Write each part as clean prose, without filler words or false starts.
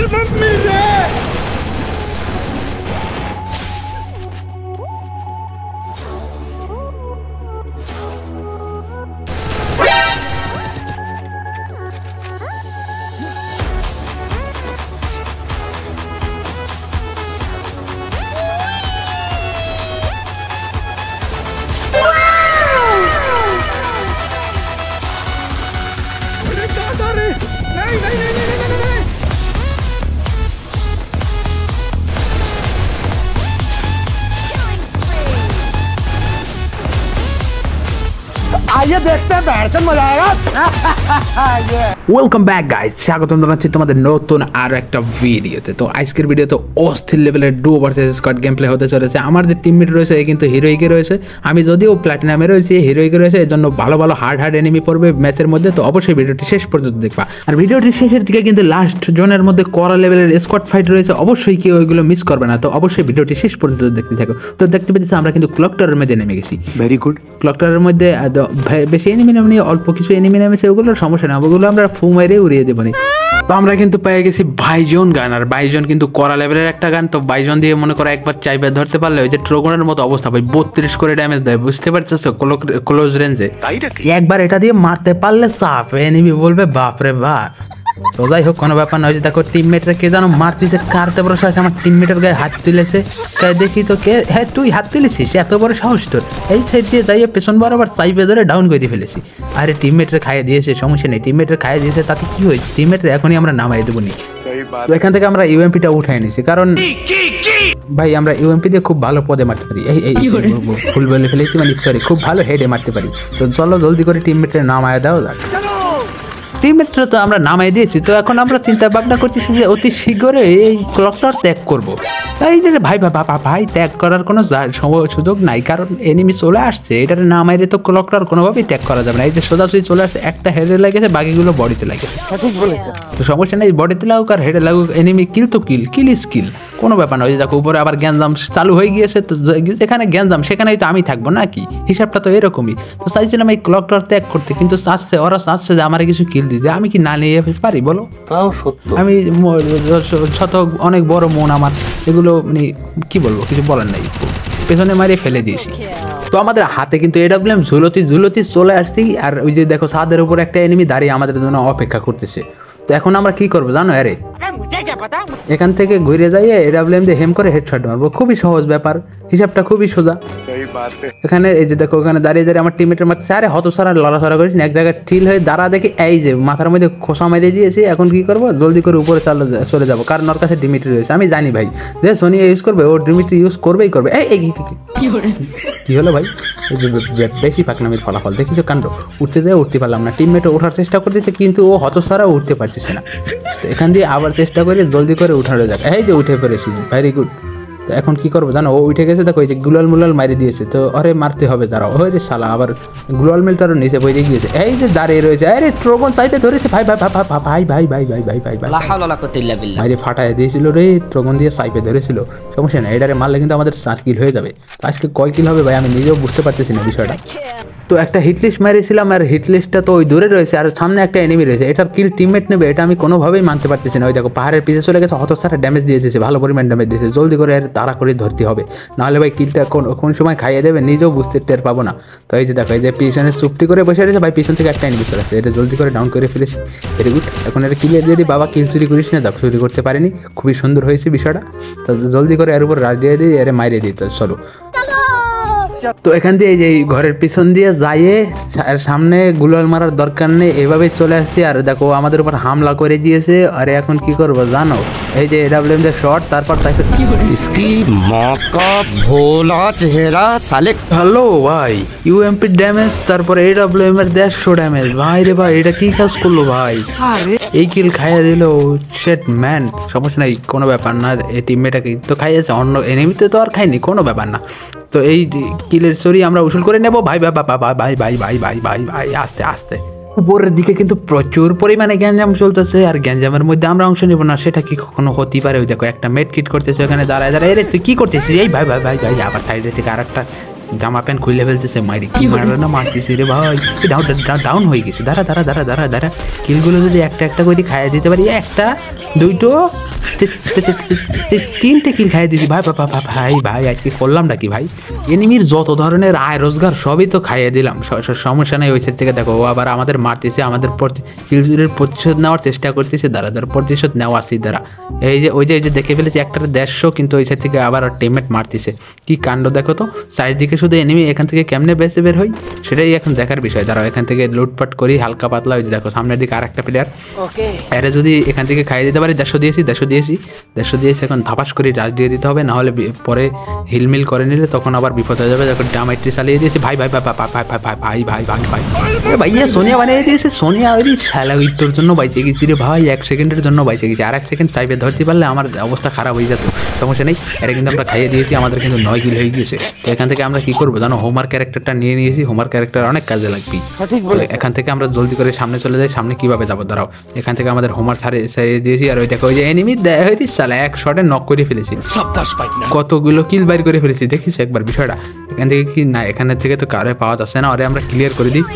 आइए देखते हैं बैठन मजा आएगा। ওয়েলকাম ব্যাক গাইস, স্বাগতম জানাচ্ছি তোমাদের নতুন আরো একটা ভিডিওতে। তো আজকের ভিডিওতে অস্থির লেভেলের duo versus squad game play হতে চলেছে। আমার যে টিমমেট রয়েছে কিন্তু হিরোইকে রয়েছে, আমি যদিও প্ল্যাটিনামে রয়েছি, হিরোইকে রয়েছে, এর জন্য ভালো ভালো হার্ড এনিমি পড়বে ম্যাচের মধ্যে। তো অবশ্যই ভিডিওটি শেষ পর্যন্ত দেখবা। আর ভিডিওটির শেষের দিকে কিন্তু লাস্ট জোনের মধ্যে কড়া লেভেলের স্কোয়াড ফাইট রয়েছে, অবশ্যই কেউ ওইগুলো মিস করবে না। তো অবশ্যই ভিডিওটি শেষ পর্যন্ত দেখতে থাকো। তো দেখতে পেয়েছি আমরা কিন্তু ক্লক টাওয়ারের মধ্যে নেমে গেছি। Very good. ক্লক টাওয়ারের মধ্যে বেশি এনিমি নামে অল্প কিছু এনিমি নামেছে, ওগুলোর সমস্যা না, ওগুলো আমরা ফু মেরে উড়িয়ে দেবো। তো আমরা কিন্তু পেয়ে গেছি বাইজন গান। আর বাইজন কিন্তু কড়া লেভেলের একটা গান। তো বাইজন দিয়ে মনে করো একবার চাইবে ধরতে পারলে ওই যে ট্রোগনের মতো অবস্থা ভাই, 32 করে ড্যামেজ দেয়, বুঝতে পারছো? ক্লোজ রেঞ্জে একবার এটা দিয়ে মারতে পারলে সাপ এনিমি বলবে বাপরে বাপ। তো যাই হোক, কোনো ব্যাপার নয়। দেখো টিমমেটরা কে জানো মারতেছে, কারতে বড় সাহস, আমার টিমমেটের গায়ে হাত তুলেছে। দেখি তো কে, হ্যাঁ তুই হাত তুলেছিস, এত বড় সাহস তোর। এই সাইড দিয়ে যাইয়ে পেছন বরাবর চাইপে ধরে ডাউন করে ফেলেছি। আরে টিমমেটরা খাইয়ে দিয়েছে, সমস্যা নেই, টিমমেটরা খাইয়ে দিয়েছে, তাতে কি হয়েছে? টিমমেটরা এখনই আমরা নামাই দেবো নি। তো এখান থেকে আমরা ইউএমপিটা উঠাই নিছি, কারণ ভাই আমরা ইউএমপি দিয়ে খুব ভালো পদে মারতে পারি। এই ভুল বলে ফেলেছি, মানে সরি, খুব ভালো হেডে মারতে পারি। তো চলো জলদি করে টিমমেটরা নামায় দাও যাক। টিমমেটরা তো আমরা নামাই দিয়েছি। তো এখন আমরা চিন্তা ভাবনা করতেছি যে অতি শীঘ্রই এই ক্লক টাওয়ার ত্যাগ করবো। এই যে ভাই ভাই ত্যাগ করার কোনো সুযোগ নাই, কারণ এনিমি চলে আসছে। এটার না মাইরে তো ক্লক টাওয়ার কোনোভাবেই ত্যাগ করা যাবে না। এই যে সোজাসুজি চলে আসছে, একটা হেডে লাগেছে, বাকিগুলো বডিতে লাগেছে। ঠিক বলেছে। তো সমস্যা নেই, বডিতে লাগুক আর হেডে লাগুক, এনিমি কিল তো কিল ইজ কিল, কোনো ব্যাপার না। ওই যে দেখো উপরে আবার গ্যাঞ্জাম চালু হয়ে গিয়েছে। তো যেখানে গ্যাঞ্জাম সেখানেই তো আমি থাকবো নাকি, হিসাবটা তো এরকমই। তো চাইছিলাম এই ক্লক টাওয়ার ত্যাগ করতে, কিন্তু ওরা চাচ্ছে যে আমার কিছু কিল দিতে। আমি কি না নিয়ে পারি বলো? তাও সত্য, আমি শত অনেক বড় মন আমার, এগুলো মানে কি বলবো, কিছু বলার নাই, পেছনে মারিয়ে ফেলে দিয়েছি। তো আমাদের হাতে কিন্তু এডব্লিউএম ঝুলতি চলে আসছি। আর ওই যে দেখো ছাদের উপর একটা এনিমি দাঁড়িয়ে আমাদের জন্য অপেক্ষা করতেছে। তো এখন আমরা কি করবো জানো? আরে এখান থেকে ঘুরে যাইয়ে এডব্লিউএম দিয়ে হেম করে হেডশট মারবো, খুবই সহজ ব্যাপার, হিসাবটা খুবই সোজা। এখানে এই যে দেখো, ওখানে দাঁড়িয়ে আমার টিমমেটের মারছে। আরে হত সারা লড়াচড়া করিস না, এক জায়গায় ঠিল হয়ে দাঁড়া দেখি, এই যে মাথার মধ্যে খোসা মেরে দিয়েছি। এখন কি করবো? জলদি করে উপরে চলে যাবো, কারণ ওর কাছে ডিমিট্রি রয়েছে। আমি জানি ভাই যে সোনি ইউজ করবে, ও ডিমিট্রি ইউজ করবেই করবে। কি হলো ভাই? বেশি পাকনামির ফলাফল দেখিছো, কাণ্ড। উঠতে যায় উঠতে পারলাম না, টিমমেটও ওঠার চেষ্টা করতেছে কিন্তু ও হতসারা উঠতে পারতেছে না। তো এখান দিয়ে আবার চেষ্টা করে জলদি করে উঠানো যাক। এই যে উঠে পড়েছি, ভেরি গুড। তো এখন কি করবো জানো? ও উঠে গেছে, দেখো এই যে গুলাল মুলাল মারি দিয়েছে। তো আরে মারতে হবে, দাঁড়াও। ওই রে শালা, আবার গুলাল মিলটারও নিচে বই দিয়ে গিয়েছে। এই যে দাঁড়িয়ে রয়েছে, আরে ট্রোগন সাইডে ধরেছে ভাই ভাই ভাই ভাই ভাই ভাই ভাই ভাই ভাই ভাই মারি ফাটাই দিয়েছিল রে, ট্রোগন দিয়ে সাইপে ধরেছিল। সমস্যা না, এটারে মারলে কিন্তু আমাদের 4 কিল হয়ে যাবে। আজকে কয় কিল হবে ভাই আমি নিজেও বুঝতে পারতেছি না বিষয়টা। তো একটা হিটলিস্ট মেরেছিলাম, আর হিটলিস্টটা তো ওই দূরে রয়েছে, আর সামনে একটা এনিমি রয়েছে। এটার কিল টিমমেট নেবে, এটা আমি কোনোভাবেই মানতে পারতেছি না। ওই দেখো পাহাড়ের পিছে চলে গেছে, হত সারা ড্যামেজ দিয়েছে, ভালো পরিমাণ ড্যামেজ দিয়েছে। জলদি করে তাড়া করে ধরতে হবে, নাহলে ভাই কিলটা কোন সময় খাইয়ে দেবে নিজেও বুঝতে টের পাবো না। তো এই যে দেখো, এই যে পিছনে চুপটি করে বসে রয়েছে ভাই, পিছন থেকে একটা এনিমি চলে আসছে, এটা জলদি করে ডাউন করে ফেলেছি। Very good. এখন এটা কিলে দিয়ে দিই। বাবা কিল চুরি করিস না, দেখো চুরি করতে পারিনি, খুবই সুন্দর হয়েছে বিষয়টা। তো জলদি করে এর উপর রাজ দিয়ে দিই, এর মাইরে দিই। তো চলো। তো এখান দিয়ে এই যে ঘরের পিছন দিয়ে যাইয়ে সামনে গুলাল মারার দরকার নেই, এভাবেই চলে আসছি। আর দেখো আমাদের উপর হামলা করে দিয়েছে। আরে এখন কি করবো জানো? এই যে এডব্লিউএম দিয়ে শর্ট, তারপর ভোলা চেহারা সালে। হ্যালো ভাই, ইউএমপি ড্যামেজ, তারপর এডব্লিউএম এর 150 ড্যামেজ। ভাই রে ভাই, এটা কি কাজ করলো ভাই? এই কিল খাইয়ে দিল, সেট ম্যান। সমস্যা নাই, কোনো ব্যাপার না। এই টিমমেটাকে তো খাইয়েছে, অন্য এনিমিতে তো আর খাইনি, কোনো ব্যাপার না। তো এই কিলের সরি আমরা উসুল করে নেবো ভাই ভাই ভাই ভাই ভাই ভাই ভাই ভাই ভাই ভাই আস্তে আস্তে। উপরের দিকে কিন্তু প্রচুর পরিমাণে গ্যাঞ্জাম চলতেছে, আর গ্যাঞ্জামের মধ্যে আমরা অংশ নেবো না, সেটা কি কখনো হতেই পারে? ওই দেখো একটা মেড কিট করতেছে ওখানে দাঁড়ায় দাঁড়ায়। এরে তুই কি করতেছিস? এই ভাই ভাই ভাই ভাই, আবার সাইডে থেকে আর একটা জামা প্যান্ট খুলে ফেলতেছে। মাইরি কি মারা না মারতেছি রে ভাই, ডাউন হয়ে গেছে। দাঁড়া কিলগুলো যদি একটা একটা করে খাইয়ে দিতে পারি, একটা দুইটো তিনটে কিল খাইয়ে দিয়েছি ভাই। ভাই আজকে করলামটা কি ভাই, এনিমির যত ধরনের আয় রোজগার সবই তো খাইয়ে দিলাম, সমস্যা নেই। ওই সাইড থেকে দেখো ও আবার আমাদের মারতেছে, আমাদের কিলজুরের প্রতিশোধ নেওয়ার চেষ্টা করতেছে। দাঁড়া প্রতিশোধ নেওয়া আসি দাঁড়া। এই যে দেখে ফেলেছি একটা 150, কিন্তু ওই সাইড থেকে আবার টিমমেট মারতেছে। কি কাণ্ড দেখো তো, চারিদিকে শুধু এনিমি। এখান থেকে কেমনে বেঁচে বের হই সেটাই এখন দেখার বিষয়। দাঁড়াও এখান থেকে লুটপাট করি হালকা পাতলা। ওই দেখো সামনের দিকে আর একটা প্লেয়ার, এরা যদি এখান থেকে খাইয়ে দিতে পারি। 150 দিয়েছি। এখন ধাপাস করে রাজ দিয়ে দিতে হবে, নাহলে পরে হিলমিল করে নিলে তখন আবার বিপদ হয়ে যাবে। যখন ডামাইট্রি চালিয়ে দিয়েছি ভাই ভাইয়া সোনিয়া বানিয়ে দিয়েছে। সোনিয়া ওই শালা তোর জন্য বাইচে গেছি রে ভাই, 1 সেকেন্ডের জন্য বাইচে গেছি। আর 1 সেকেন্ড সাইপে ধরতে পারলে আমার অবস্থা খারাপ হয়ে যেত। সমস্যা নেই, এটা কিন্তু আমরা খাইয়ে দিয়েছি, আমাদের কিন্তু 9 কিল হয়ে গিয়েছে। তো এখান থেকে আমরা কি করবো জানো, হোমার ক্যারেক্টারটা নিয়ে নিয়েছি। হোমার ক্যারেক্টার অনেক কাজে লাগবে। এখান থেকে আমরা জলদি করে সামনে চলে যাই। সামনে কিভাবে যাবো দাঁড়াও, এখান থেকে আমাদের হোমার ছাড়িয়ে দিয়েছি। আর ওই দেখো ওই যে এনিমি হয়েছি শালা, 1 শটে নক করে ফেলেছি। কতগুলো কিল বাইর করে ফেলেছি দেখিস একবার বিষয়টা। এখান থেকে কি না, এখান থেকে তো কারে পাওয়া যাচ্ছে না। আরে আমরা ক্লিয়ার করে দিই।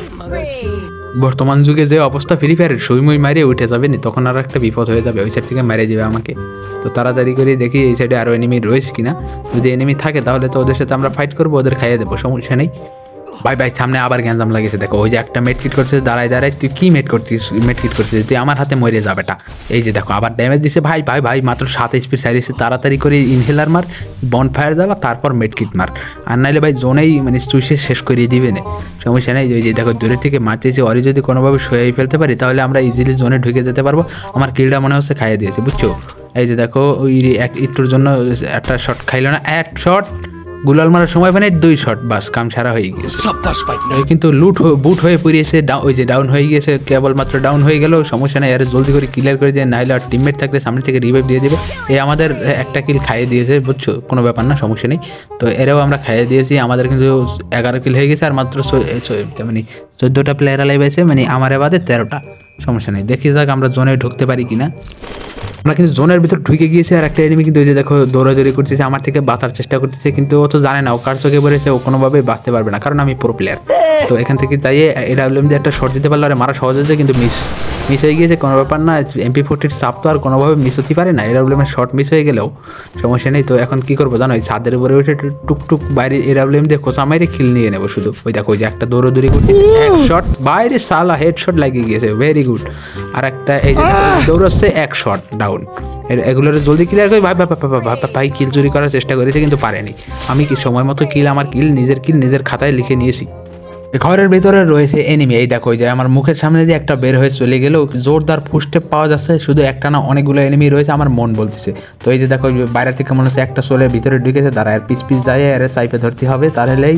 বর্তমান যুগে যে অবস্থা ফ্রি ফায়ারের, সুইমুই মারিয়ে উঠে যাবে না, তখন আর একটা বিপদ হয়ে যাবে। ওই সাইড থেকে মেরে যাবে আমাকে। তো তাড়াতাড়ি করে দেখি এই সাইডে আরও এনিমি রয়েছে কিনা। যদি এনিমি থাকে তাহলে তো ওদের সাথে আমরা ফাইট করবো, ওদের খাইয়ে দেবো, সমস্যা নেই। ভাই সামনে আবার গ্যাঞ্জাম লাগিয়েছে। দেখো ওই যে একটা মেডকিট করছে, দাঁড়ায় তুই কি মেডকিট করছিস তুই, আমার হাতে মরে যাবেটা। এই যে দেখো আবার ড্যামেজ দিছে ভাই মাত্র 7 স্পিড সারিয়েছে। তাড়াতাড়ি করে ইনহেলার মার, বনফায়ার জ্বালা, তারপর মেডকিট মার। আর নাইলে ভাই জোনেই মানে চুইসে শেষ করিয়ে দিবে না, সমস্যা নেই। ওই যে দেখো দূরের থেকে মারতেছি, ওরে যদি কোনোভাবে সরিয়ে ফেলতে পারি তাহলে আমরা ইজিলি জোনে ঢুকে যেতে পারবো। আমার কিলটা মনে হচ্ছে খাইয়ে দিয়েছে, বুঝছো। এই যে দেখো ওই একটুর জন্য একটা শট খাইলো না, 1 শট গুলাল মারার সময় মানে 2 শট, বাস কাম সারা হয়ে গিয়েছে। কিন্তু বুট হয়ে পুড়িয়েছে, ওই যে ডাউন হয়ে গিয়েছে, কেবলমাত্র ডাউন হয়ে গেল, সমস্যা নেই। আর জলদি করে ক্লিয়ার করে দিয়ে, নাইলে আর টিমমেট থাকলে সামনে থেকে রিভাইভ দিয়ে দেবে। এই আমাদের একটা কিল খাইয়ে দিয়েছে, বুঝছো, কোনো ব্যাপার না, সমস্যা নেই। তো এরাও আমরা খাইয়ে দিয়েছি, আমাদের কিন্তু 11 কিল হয়ে গেছে। আর মাত্র মানে 14টা প্লেয়ার লাইভ আছে, মানে আমার বাদে 13টা, সমস্যা নেই। দেখি যাক আমরা জোনে ঢুকতে পারি কিনা। আমরা কিন্তু জোনের ভিতর ঢুকে গিয়েছি। আর একটা এনিমি কিন্তু ওই যে দেখো দৌড়াদৌড়ি করতেছে, আমার থেকে বাঁচার চেষ্টা করতেছে, কিন্তু ও তো জানে না ও কার চোখে পড়েছে, ও কোনোভাবেই বাঁচতে পারবে না, কারণ আমি প্রো প্লেয়ার। তো এখান থেকে যাইয়ে এডাব্লিউএম দিয়ে একটা শট দিতে পারলো, আর মারা সহজ হয়েছে, কিন্তু মিস হয়ে গিয়েছে, কোনো ব্যাপার না। MP40 চাপ তো আর কোনোভাবে মিস হতে পারে না, এডাব্লিউএমের শট মিস হয়ে গেলেও সমস্যা নেই। তো এখন কি করবো জানো, ওই ছাদের উপরে উঠে টুকটুক বাইরে এডাব্লিউএম দিয়ে খোঁচা মাইরে কিল নিয়ে নেবো শুধু। ওই দেখো ওই যে একটা দৌড়াদৌড়ি করছে, 1 শট বাইরে সালা হেডশট লাগিয়ে গিয়েছে, ভেরি গুড। আর একটা এই যে দৌড়াচ্ছে, 1 শট ডাউন। এগুলোর জলদি ক্লিয়ার করে ভাই কিল চুরি করার চেষ্টা করেছে, কিন্তু পারেনি। আমি কি সময় মতো আমার কিল নিজের খাতায় লিখে নিয়েছি। ঘরের ভেতরে রয়েছে এনিমি, এই দেখো যে আমার মুখের সামনে দিয়ে একটা বের হয়ে চলে গেল, জোরদার ফুস্টেপ পাওয়া যাচ্ছে। শুধু একটা না, অনেকগুলো এনিমি রয়েছে, আমার মন বলতেছে। তো এই যে দেখো বাইরে থেকে মনে হচ্ছে একটা চলে ভিতরে ঢুকেছে, দাঁড়া আর পিস যায়, আর সাইপে ধরতে হবে, তাহলেই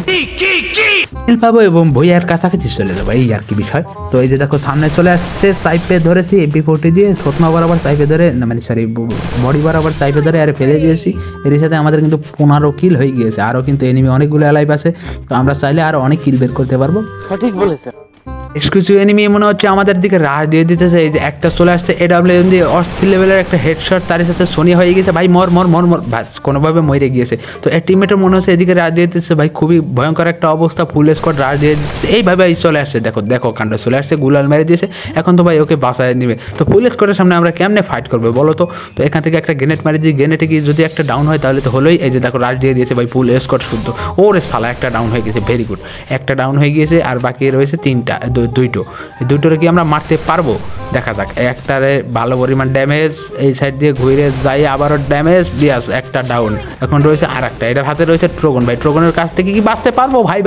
পাবো এবং ভইয়ার কাছাকাছি চলে যাবো, এই আর কি বিষয়। তো এই যে দেখো সামনে চলে আসছে, সাইপে ধরেছি MP40 দিয়ে, থতমা বরাবর সাইপে ধরে, না মানে সরি বডি বরাবর সাইপে ধরে আর ফেলে দিয়েছি। এর সাথে আমাদের কিন্তু 15 কিল হয়ে গিয়েছে। আরও কিন্তু এনিমি অনেকগুলো অ্যালাইভ আছে, তো আমরা চাইলে আরও অনেক কিল বের করতে পারবো। ঠিক বলেছেন। কিছু এনিমি মনে হচ্ছে আমাদের দিকে রাশ দিয়ে দিতেছে। এই যে একটা চলে আসছে এডাব্লিউএম দিয়ে, অস্থির লেভেলের একটা হেডশট, তার সাথে সোনি হয়ে গেছে ভাই, মর বাস কোনোভাবে মরে গিয়েছে। তো এর টিমমেটের মনে হচ্ছে এদিকে রাশ দিয়ে দিতেছে ভাই, খুবই ভয়ঙ্কর একটা অবস্থা, ফুল স্কোয়াড রাশ দিয়ে দিচ্ছে। এইভাবে চলে আসছে, দেখো কাণ্ড চলে আসছে, গুলাল মেরে দিয়েছে। এখন তো ভাই ওকে বাঁচায় নিবে, তো ফুল স্কোয়াডের সামনে আমরা কেমনে ফাইট করবো বলো তো। তো এখান থেকে একটা গ্রেনেড মারি দিই, গ্রেনেডে গিয়ে যদি একটা ডাউন হয় তাহলে তো হলোই। এই যে দেখো রাশ দিয়ে দিয়েছে ভাই, ফুল স্কোয়াড শুদ্ধ। ওরে সালা একটা ডাউন হয়ে গেছে, ভেরি গুড, একটা ডাউন হয়ে গিয়েছে। আর বাকি রয়েছে 3টা, দুটোরে কি আমরা মারতে পারবো দেখা যাক। একটারে ভালো পরিমাণ ড্যামেজ, এই সাইড দিয়ে ঘুরে যাই, আবারও ড্যামেজ, বিয়াস একটা ডাউন। এখন রয়েছে আর একটা, এটার হাতে রয়েছে ট্রোগন। ভাই ট্রোগনের কাছ থেকে কি বাঁচতে পারবো ভাই?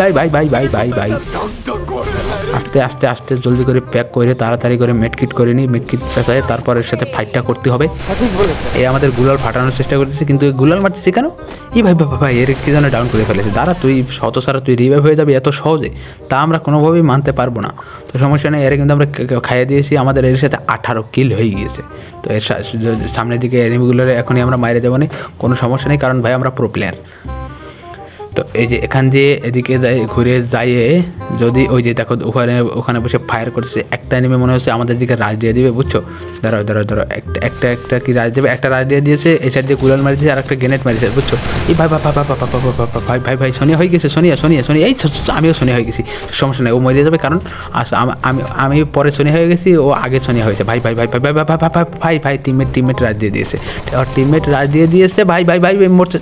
আস্তে জলদি করে প্যাক করে তাড়াতাড়ি করে মেডকিট করে নিই, মেডকিট পেঁচায় তারপর এর সাথে ফাইটটা করতে হবে। এই আমাদের গুলাল ফাটানোর চেষ্টা করতেছে, কিন্তু গুলাল মারতেছে কেন? এই ভাই এর কি যেন ডাউন করে ফেলেছে। দাঁড়া তুই শত সারা তুই রিভাইভ হয়ে যাবে এত সহজে, তা আমরা কোনোভাবেই মানতে পারবো না। তো সমস্যা নেই, এর কিন্তু আমরা খাইয়ে দিয়েছি, আমাদের এর সাথে 18 কিল হয়ে গিয়েছে। তো এর সামনের দিকে এনিমিগুলোর এখনই আমরা মাইরে দেবো না, কোনো সমস্যা নেই, কারণ ভাই আমরা প্রো প্লেয়ার। তো এই যে এখান দিয়ে এদিকে ঘুরে যাইয়ে যদি ওই যে দেখো ওখানে বসে ফায়ার করছে, একটা এনিমি মনে হচ্ছে আমাদের দিকে রাশ দিয়ে দিবে, বুঝছো? ধরো একটা কি রাশ দেবে, একটা রাশ দিয়ে দিয়েছে, এই সাইড দিয়ে গুলাল মারিয়েছে আর একটা গ্রেনেড মারিয়েছে, বুঝছো? এই ভাই ভাই সোনিয়া হয়ে গেছে, সোনিয়া এই আমিও সোনিয়া হয়ে গেছি, সমস্যা নেই, ও মরে যাবে, কারণ আমি পরে সোনিয়া হয়ে গেছি, ও আগে সোনিয়া হয়েছে। ভাই টিমমেট রাশ দিয়ে দিয়েছে, আর টিমমেট রাশ দিয়ে দিয়েছে, ভাই মরছে।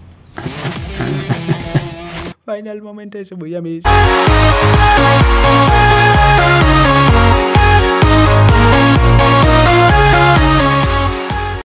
ফাইনাল মোমেন্ট এসে বুঝি আমি